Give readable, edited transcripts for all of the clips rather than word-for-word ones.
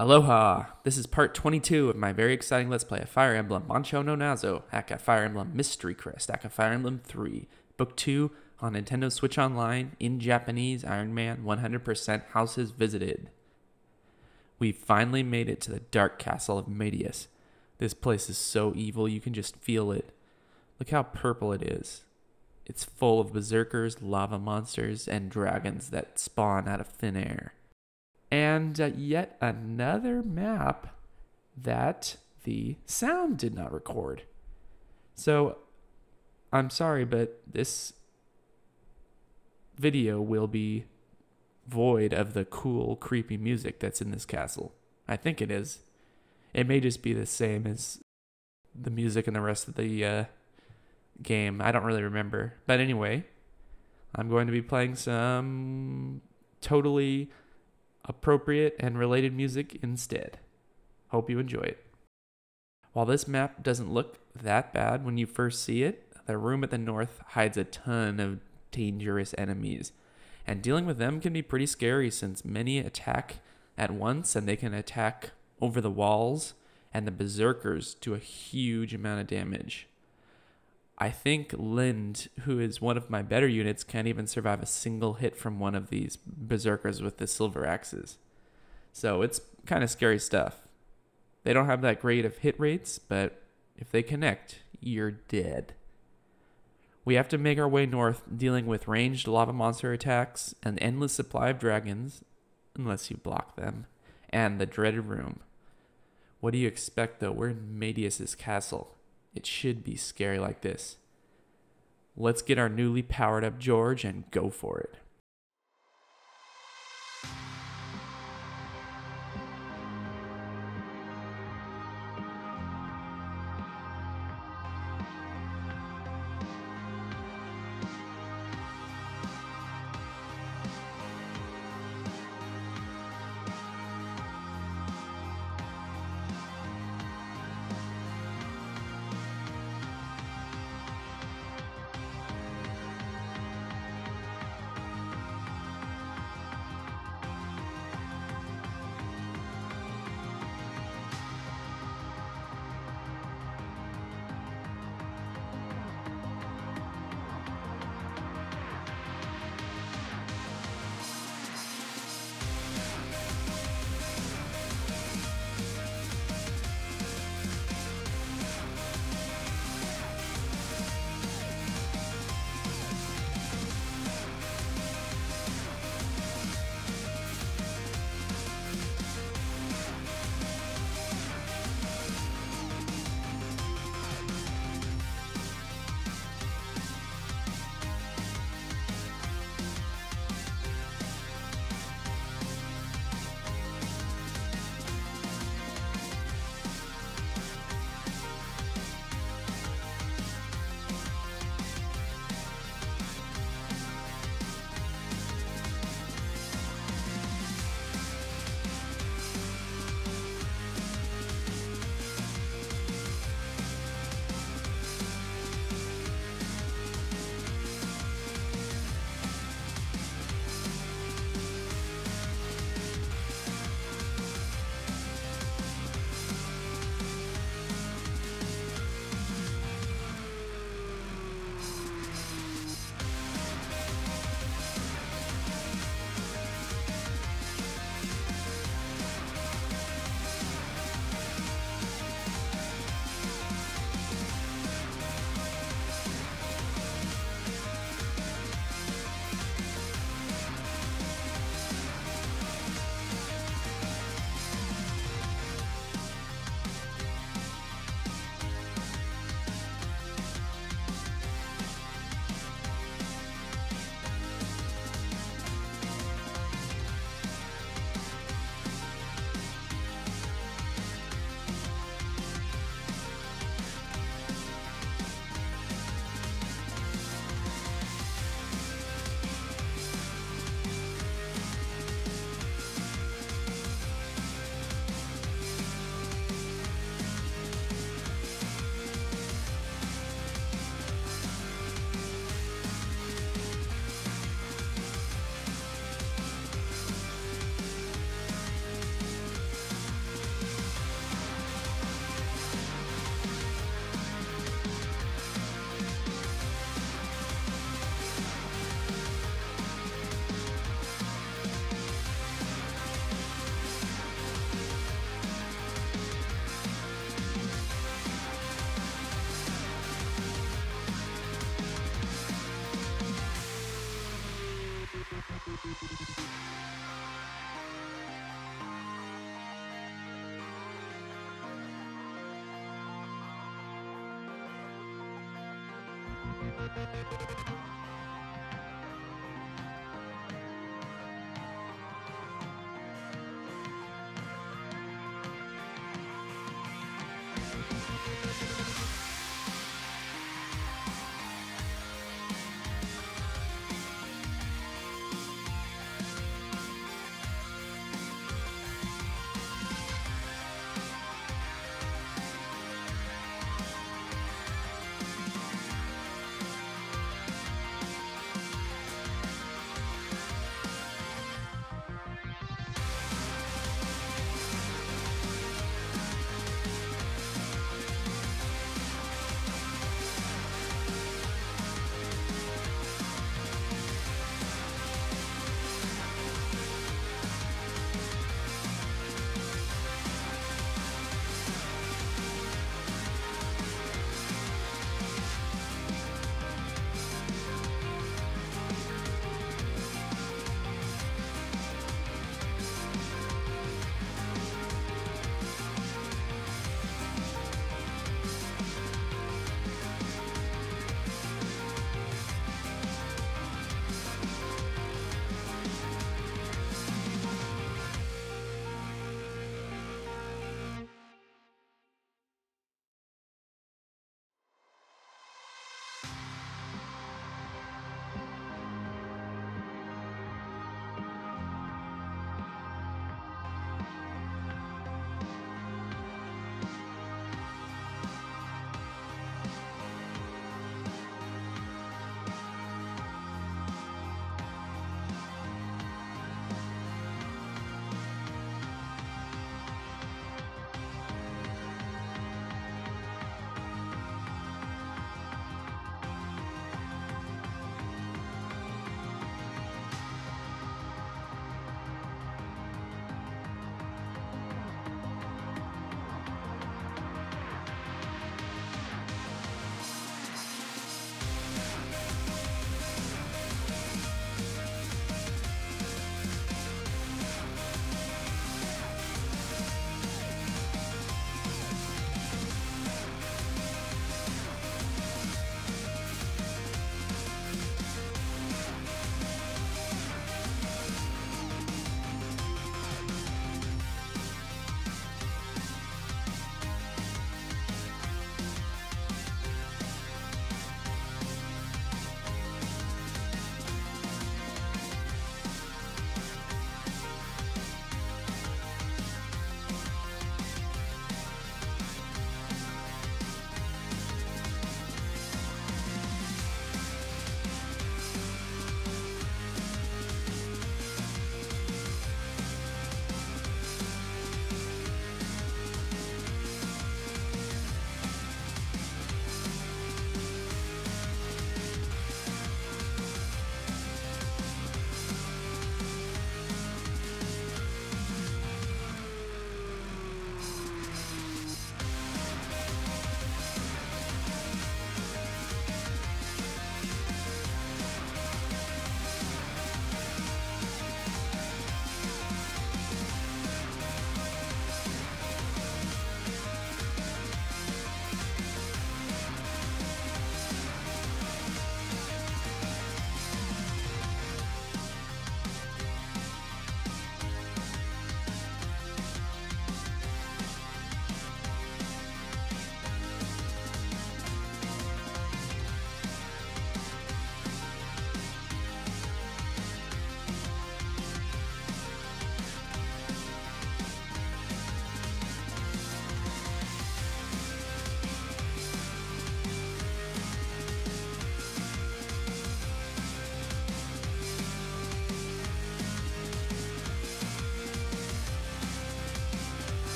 Aloha! This is part 22 of my very exciting Let's Play of Fire Emblem Bancho no Nazo, aka Fire Emblem Mystery Crest, aka Fire Emblem 3, Book 2 on Nintendo Switch Online, in Japanese, Iron Man 100% Houses Visited. We finally made it to the Dark Castle of Medius. This place is so evil you can just feel it. Look how purple it is. It's full of berserkers, lava monsters, and dragons that spawn out of thin air. And yet another map that the sound did not record. So, I'm sorry, but this video will be void of the cool, creepy music that's in this castle. I think it is. It may just be the same as the music in the rest of the game. I don't really remember. But anyway, I'm going to be playing some totally appropriate and related music instead. Hope you enjoy it. While this map doesn't look that bad when you first see it, the room at the north hides a ton of dangerous enemies, and dealing with them can be pretty scary since many attack at once and they can attack over the walls, and the berserkers do a huge amount of damage. I think Lind, who is one of my better units, can't even survive a single hit from one of these berserkers with the silver axes. So it's kind of scary stuff. They don't have that great of hit rates, but if they connect, you're dead. We have to make our way north, dealing with ranged lava monster attacks, an endless supply of dragons, unless you block them, and the dreaded room. What do you expect though? We're in Medius' castle. It should be scary like this. Let's get our newly powered up George and go for it.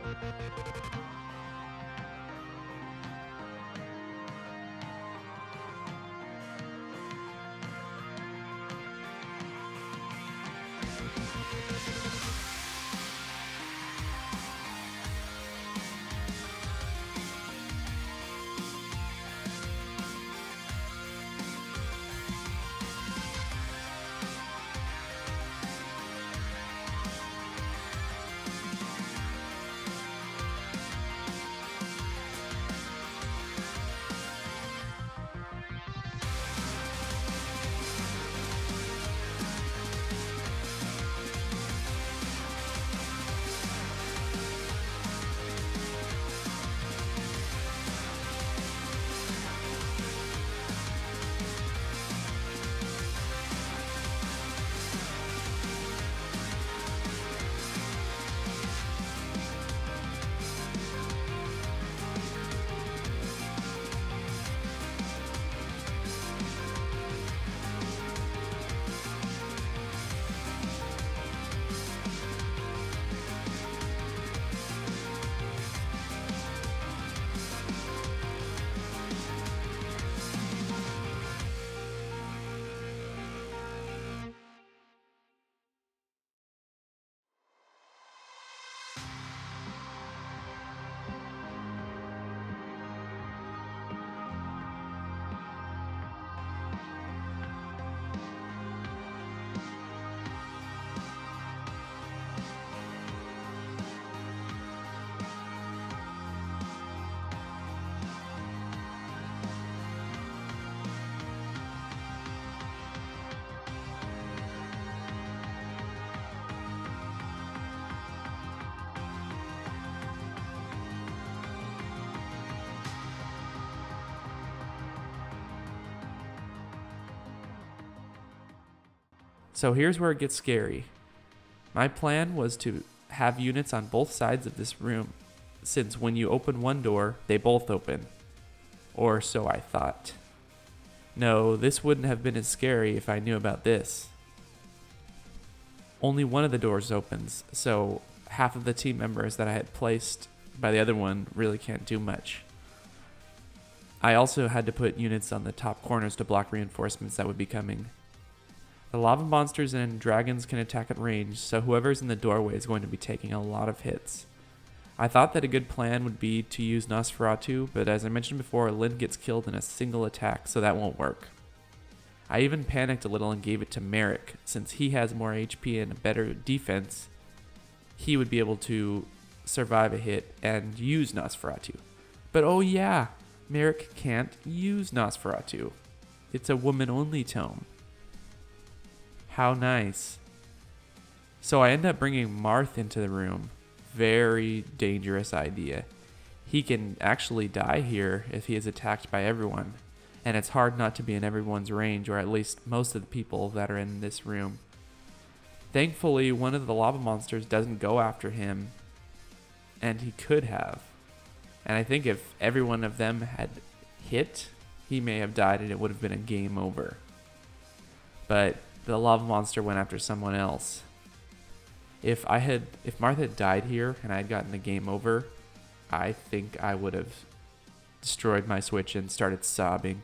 So here's where it gets scary. My plan was to have units on both sides of this room, since when you open one door, they both open. Or so I thought. No, this wouldn't have been as scary if I knew about this. Only one of the doors opens, so half of the team members that I had placed by the other one really can't do much. I also had to put units on the top corners to block reinforcements that would be coming. The lava monsters and dragons can attack at range, so whoever's in the doorway is going to be taking a lot of hits. I thought that a good plan would be to use Nosferatu, but as I mentioned before, Lynn gets killed in a single attack, so that won't work. I even panicked a little and gave it to Merrick, since he has more HP and a better defense. He would be able to survive a hit and use Nosferatu. But oh yeah, Merrick can't use Nosferatu. It's a woman-only tome. How nice. So I end up bringing Marth into the room. Very dangerous idea. He can actually die here if he is attacked by everyone. And it's hard not to be in everyone's range, or at least most of the people that are in this room. Thankfully, one of the lava monsters doesn't go after him. And he could have. And I think if every one of them had hit, he may have died and it would have been a game over. But the lava monster went after someone else. If Marth had died here and I had gotten the game over, I think I would have destroyed my Switch and started sobbing.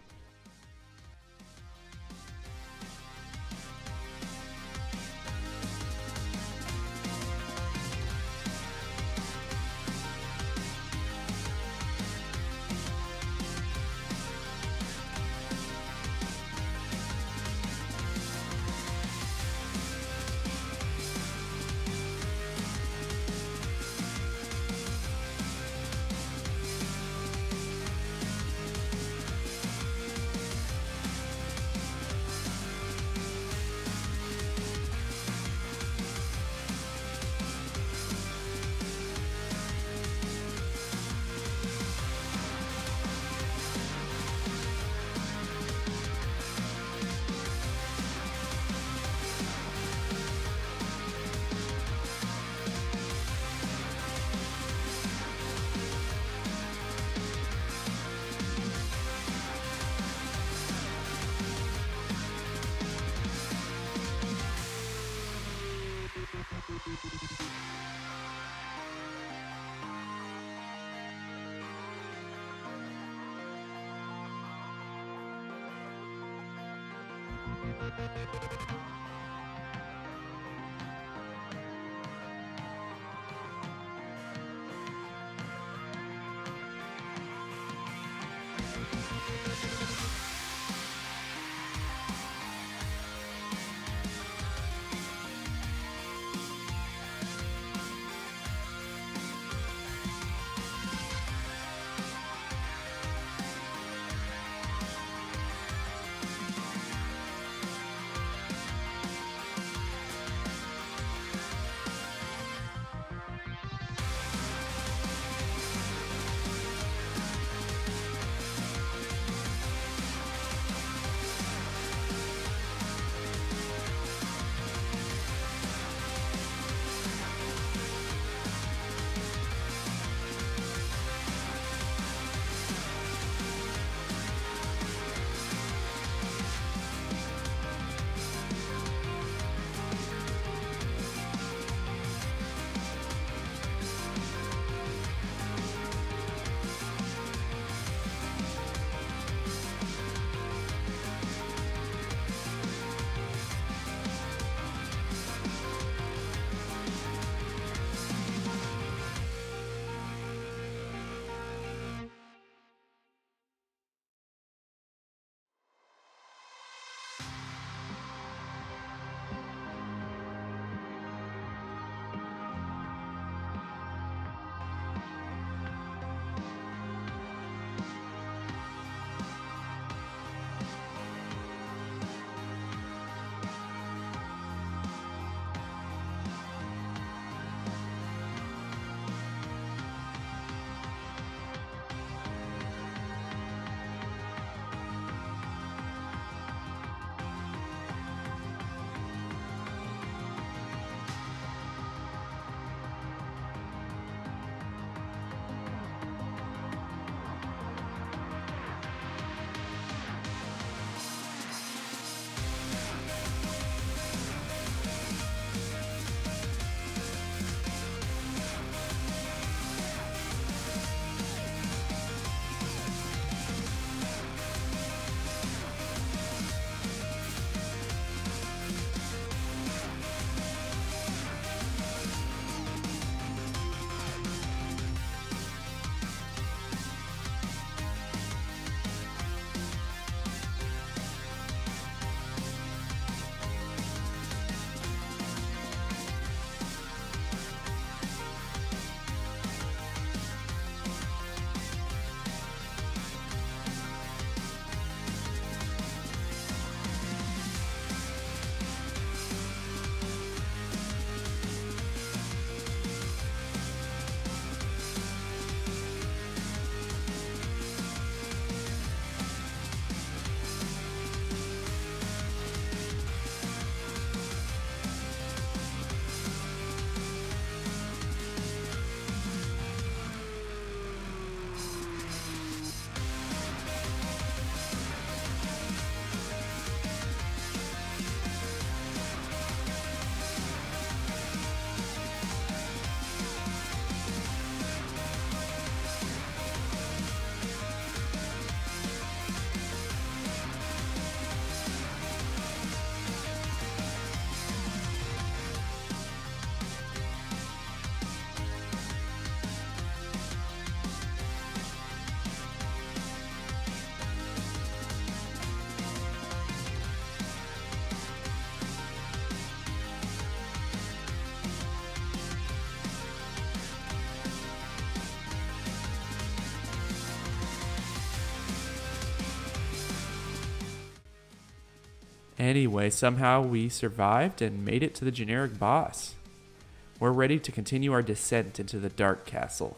Anyway, somehow we survived and made it to the generic boss. We're ready to continue our descent into the Dark Castle.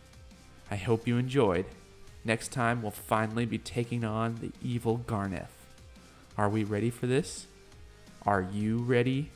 I hope you enjoyed. Next time we'll finally be taking on the evil Garneth. Are we ready for this? Are you ready?